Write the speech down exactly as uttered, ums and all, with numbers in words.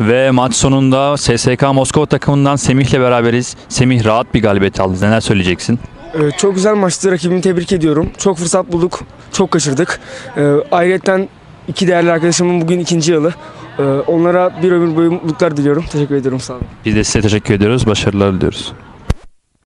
Ve maç sonunda S S K Moskova takımından Semih'le beraberiz. Semih, rahat bir galibiyet aldı. Neler söyleyeceksin? Ee, çok güzel maçtı. Rakibimi tebrik ediyorum. Çok fırsat bulduk. Çok kaçırdık. Ee, ayrıca iki değerli arkadaşımın bugün ikinci yılı. Ee, onlara bir ömür boyu mutluluklar diliyorum. Teşekkür ediyorum. Sağ olun. Biz de size teşekkür ediyoruz. Başarılar diliyoruz.